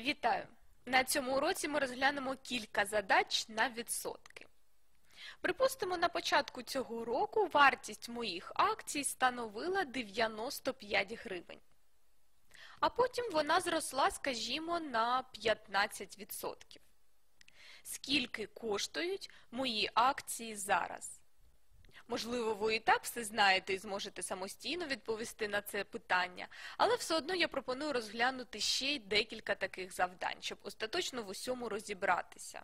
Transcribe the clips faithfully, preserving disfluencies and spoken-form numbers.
Вітаю! На цьому уроці ми розглянемо кілька задач на відсотки. Припустимо, на початку цього року вартість моїх акцій становила дев'яносто п'ять гривень. А потім вона зросла, скажімо, на п'ятнадцять відсотків. Скільки коштують мої акції зараз? Можливо, ви і так все знаєте і зможете самостійно відповісти на це питання, але все одно я пропоную розглянути ще й декілька таких завдань, щоб остаточно в усьому розібратися.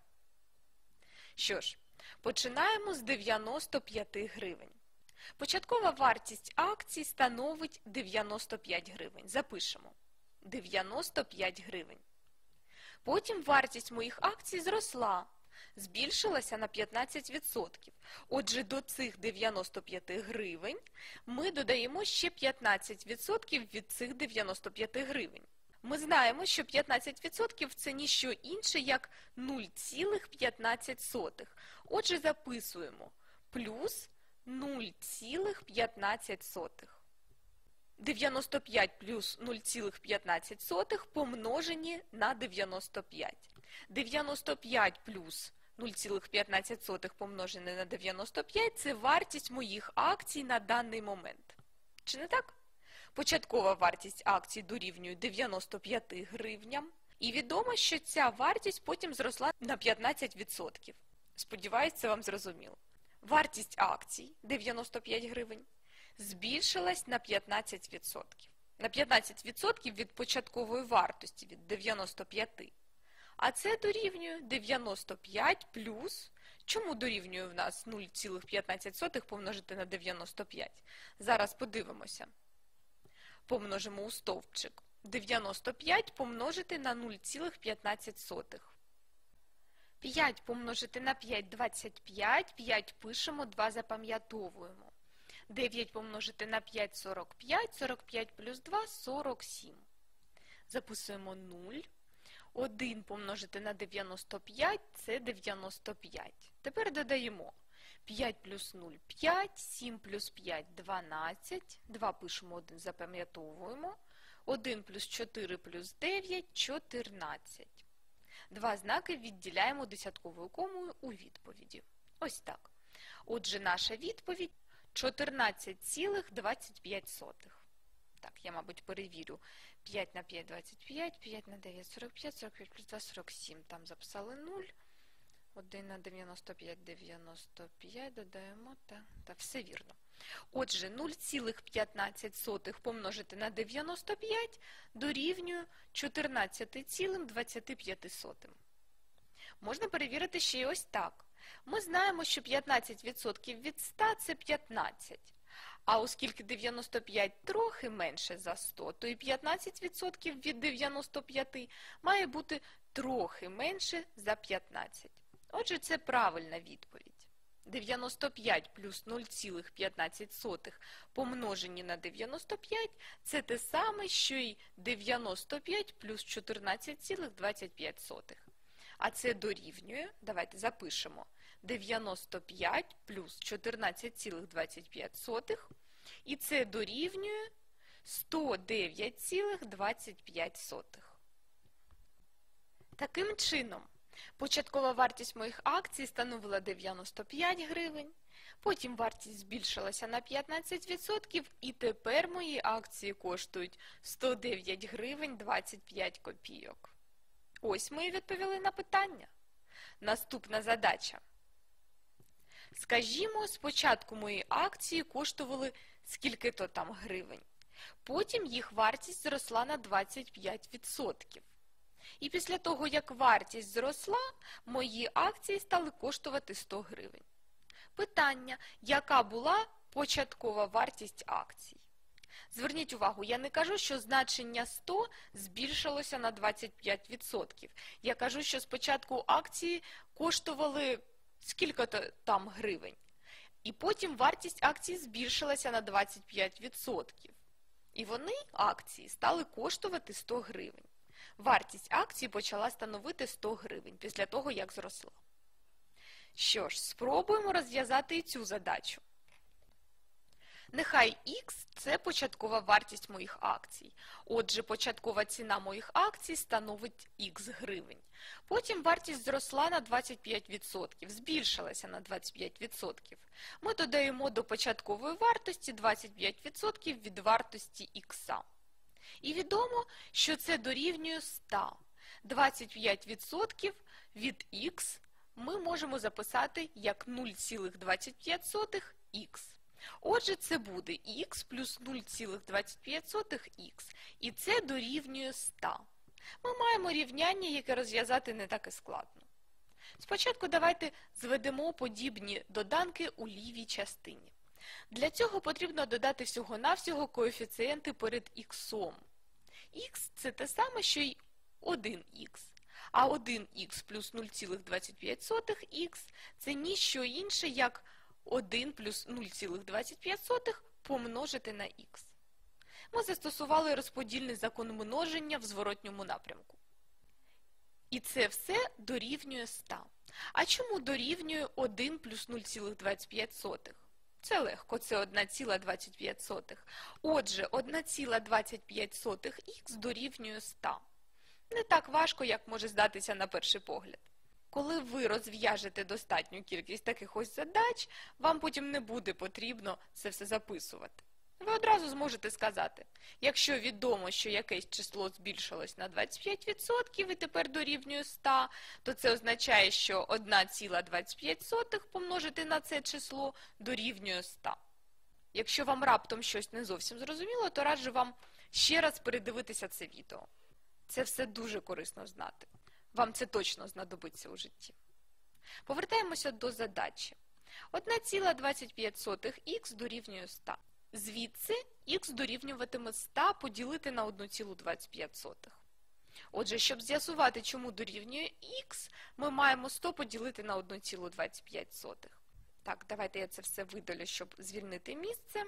Що ж, починаємо з дев'яноста п'яти гривень. Початкова вартість акцій становить дев'яносто п'ять гривень. Запишемо. дев'яносто п'ять гривень. Потім вартість моїх акцій зросла. Збільшилася на п'ятнадцять відсотків. Отже, до цих дев'яноста п'яти гривень ми додаємо ще п'ятнадцять відсотків від цих дев'яноста п'яти гривень. Ми знаємо, що п'ятнадцять відсотків це ніщо інше, як нуль цілих п'ятнадцять сотих. Отже, записуємо плюс нуль цілих п'ятнадцять сотих. дев'яносто п'ять плюс нуль цілих п'ятнадцять сотих помножені на дев'яносто п'ять. дев'яносто п'ять плюс нуль цілих п'ятнадцять сотих помножене на дев'яносто п'ять – це вартість моїх акцій на даний момент. Чи не так? Початкова вартість акцій дорівнює дев'яносто п'яти гривням. І відомо, що ця вартість потім зросла на п'ятнадцять відсотків. Сподіваюсь, це вам зрозуміло. Вартість акцій дев'яносто п'ять гривень збільшилась на п'ятнадцять відсотків. На п'ятнадцять відсотків від початкової вартості, від дев'яноста п'яти. А це дорівнює дев'яносто п'ять плюс, чому дорівнює в нас нуль цілих п'ятнадцять сотих помножити на дев'яносто п'ять? Зараз подивимося. Помножимо у стовпчик. дев'яносто п'ять помножити на нуль цілих п'ятнадцять сотих. п'ять помножити на п'ять – двадцять п'ять, п'ять пишемо, два запам'ятовуємо. дев'ять помножити на п'ять – сорок п'ять, сорок п'ять плюс два – сорок сім. Записуємо нуль. один помножити на дев'яносто п'ять – це дев'яносто п'ять. Тепер додаємо. п'ять плюс нуль – п'ять, сім плюс п'ять – дванадцять, два пишемо, один запам'ятовуємо, один плюс чотири плюс дев'ять – чотирнадцять. Два знаки відділяємо десятковою комою у відповіді. Ось так. Отже, наша відповідь – чотирнадцять цілих двадцять п'ять сотих. Так, я, мабуть, перевірю. п'ять на п'ять – двадцять п'ять, п'ять на дев'ять – сорок п'ять, сорок п'ять плюс два – сорок сім. Там записали нуль. один на дев'яносто п'ять – дев'яносто п'ять, додаємо, та, та все вірно. Отже, нуль цілих п'ятнадцять сотих помножити на дев'яносто п'ять дорівнює чотирнадцять цілих двадцять п'ять сотих. Можна перевірити ще й ось так. Ми знаємо, що п'ятнадцять відсотків від ста – це п'ятнадцять. А оскільки дев'яносто п'ять трохи менше за сто, то і п'ятнадцять відсотків від дев'яноста п'яти має бути трохи менше за п'ятнадцять. Отже, це правильна відповідь. дев'яносто п'ять плюс нуль цілих п'ятнадцять сотих помножені на дев'яносто п'ять – це те саме, що й дев'яносто п'ять плюс чотирнадцять цілих двадцять п'ять сотих. А це дорівнює, давайте запишемо, дев'яносто п'ять плюс чотирнадцять цілих двадцять п'ять сотих, і це дорівнює сто дев'ять цілих двадцять п'ять сотих. Таким чином, початкова вартість моїх акцій становила дев'яносто п'ять гривень, потім вартість збільшилася на п'ятнадцять відсотків, і тепер мої акції коштують сто дев'ять гривень двадцять п'ять копійок. Ось ми і відповіли на питання. Наступна задача. Скажімо, спочатку мої акції коштували скільки-то там гривень. Потім їх вартість зросла на двадцять п'ять відсотків. І після того, як вартість зросла, мої акції стали коштувати сто гривень. Питання, яка була початкова вартість акцій? Зверніть увагу, я не кажу, що значення сто збільшилося на двадцять п'ять відсотків. Я кажу, що спочатку акції коштували скільки-то там гривень. І потім вартість акцій збільшилася на двадцять п'ять відсотків. І вони, акції, стали коштувати сто гривень. Вартість акції почала становити сто гривень після того, як зросла. Що ж, спробуємо розв'язати і цю задачу. Нехай Х – це початкова вартість моїх акцій. Отже, початкова ціна моїх акцій становить Х гривень. Потім вартість зросла на двадцять п'ять відсотків, збільшилася на двадцять п'ять відсотків. Ми додаємо до початкової вартості двадцять п'ять відсотків від вартості Х. І відомо, що це дорівнює ста. двадцять п'ять відсотків від Х ми можемо записати як нуль цілих двадцять п'ять сотих х. Отже, це буде х плюс нуль цілих двадцять п'ять сотих х, і це дорівнює ста. Ми маємо рівняння, яке розв'язати не так і складно. Спочатку давайте зведемо подібні доданки у лівій частині. Для цього потрібно додати всього-навсього коефіцієнти перед х. Х – це те саме, що й один х. А один х плюс нуль цілих двадцять п'ять сотих х – це ніщо інше, як один плюс нуль цілих двадцять п'ять сотих помножити на х. Ми застосували розподільний закон множення в зворотньому напрямку. І це все дорівнює ста. А чому дорівнює один плюс нуль цілих двадцять п'ять сотих? Це легко, це одна ціла двадцять п'ять сотих. Отже, одна ціла двадцять п'ять сотих х дорівнює ста. Не так важко, як може здатися на перший погляд. Коли ви розв'яжете достатню кількість таких ось задач, вам потім не буде потрібно це все записувати. Ви одразу зможете сказати, якщо відомо, що якесь число збільшилось на двадцять п'ять відсотків і тепер дорівнює ста, то це означає, що одна ціла двадцять п'ять сотих помножити на це число дорівнює ста. Якщо вам раптом щось не зовсім зрозуміло, то раджу вам ще раз передивитися це відео. Це все дуже корисно знати. Вам це точно знадобиться у житті. Повертаємося до задачі. одна ціла двадцять п'ять сотих х дорівнює ста. Звідси х дорівнюватиме ста поділити на одну цілу двадцять п'ять сотих. Отже, щоб з'ясувати, чому дорівнює х, ми маємо сто поділити на одну цілу двадцять п'ять сотих. Так, давайте я це все видалю, щоб звільнити місце.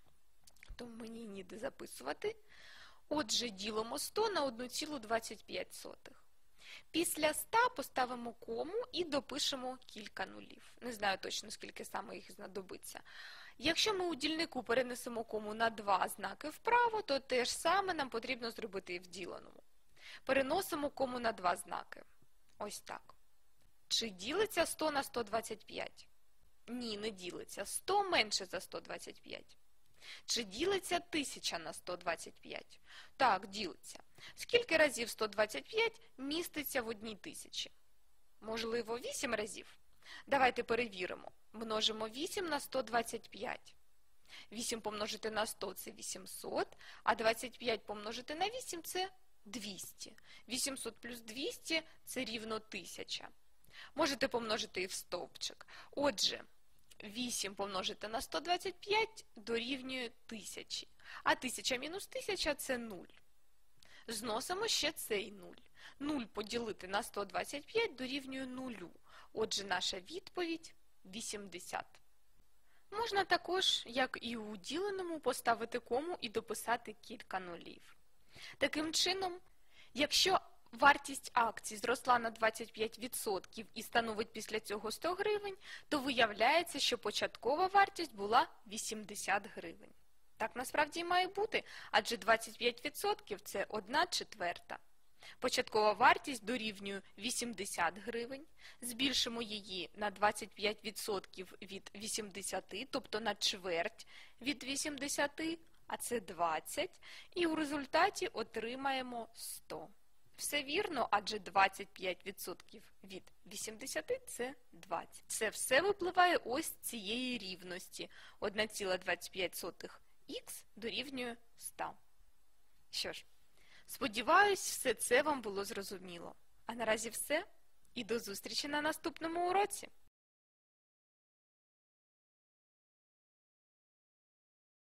То мені ніде записувати. Отже, ділимо сто на одну цілу двадцять п'ять сотих. Після ста поставимо кому і допишемо кілька нулів. Не знаю точно, скільки саме їх знадобиться. Якщо ми у дільнику перенесемо кому на два знаки вправо, то те ж саме нам потрібно зробити і в діленому. Переносимо кому на два знаки. Ось так. Чи ділиться сто на сто двадцять п'ять? Ні, не ділиться. сто менше за сто двадцять п'ять. Чи ділиться тисяча на сто двадцять п'ять? Так, ділиться. Скільки разів сто двадцять п'ять міститься в одній тисячі? Можливо, вісім разів? Давайте перевіримо. Множимо вісім на сто двадцять п'ять. вісім помножити на сто – це вісімсот, а двадцять п'ять помножити на вісім – це двісті. вісімсот плюс двісті – це рівно тисяча. Можете помножити і в стовпчик. Отже, вісім помножити на сто двадцять п'ять дорівнює тисячі, а тисяча мінус тисяча – це нуль. Зносимо ще цей нуль. нуль поділити на сто двадцять п'ять дорівнює нулю. Отже, наша відповідь – вісімдесят. Можна також, як і у діленому, поставити кому і дописати кілька нулів. Таким чином, якщо вартість акцій зросла на двадцять п'ять відсотків і становить після цього сто гривень, то виявляється, що початкова вартість була вісімдесят гривень. Так насправді і має бути, адже двадцять п'ять відсотків – це одна четверта. Початкова вартість дорівнює вісімдесят гривень. Збільшимо її на двадцять п'ять відсотків від вісімдесяти, тобто на чверть від вісімдесяти, а це двадцять, і у результаті отримаємо сто. Все вірно, адже двадцять п'ять відсотків від вісімдесяти – це двадцять. Це все випливає ось з цієї рівності. одна ціла двадцять п'ять сотих х дорівнює ста. Що ж, сподіваюсь, все це вам було зрозуміло. А наразі все. І до зустрічі на наступному уроці!